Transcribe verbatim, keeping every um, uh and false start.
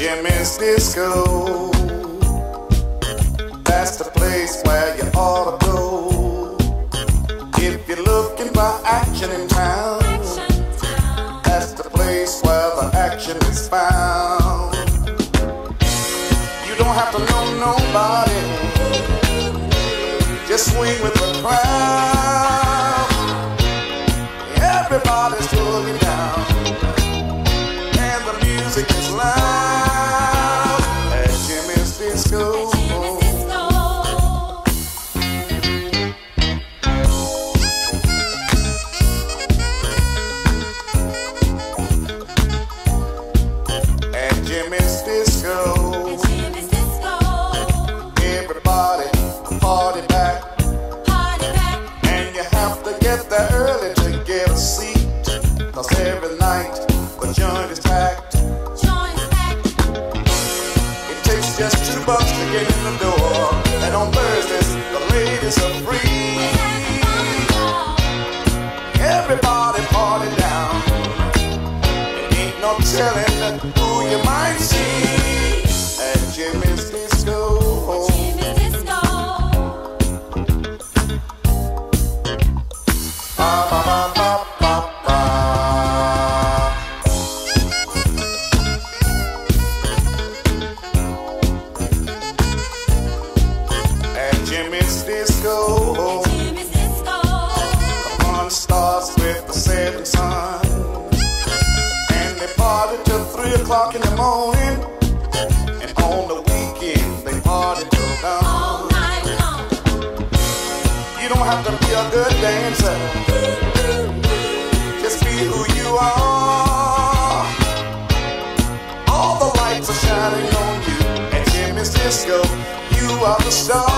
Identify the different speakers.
Speaker 1: Jimmy's Disco. That's the place where you ought to go if you're looking for action in town. That's the place where the action is found. You don't have to know nobody, just swing with the crowd. Everybody's looking down, and the music is loud at Jimmy's Disco. Jimmy's Disco.
Speaker 2: Jimmy's Disco.
Speaker 1: Everybody party back.
Speaker 2: Party back.
Speaker 1: And you have to get there early to get a seat, 'cause every night the joint is packed.
Speaker 2: Joint is packed.
Speaker 1: It takes just two bucks to get in the door, and on Thursdays the ladies are free. Everybody party down. It ain't no telling who you might see at Jimmy's Disco.
Speaker 2: Jimmy's Disco.
Speaker 1: Ba ba ba ba ba ba. At Jimmy's Disco.
Speaker 2: Jimmy's Disco.
Speaker 1: The fun starts with the setting sun, and they party till three o'clock in the morning. And on the weekend they party till dawn.
Speaker 2: All night long.
Speaker 1: You don't have to be a good dancer, just be who you are. All the lights are shining on you at Jimmy's Disco. You are the star.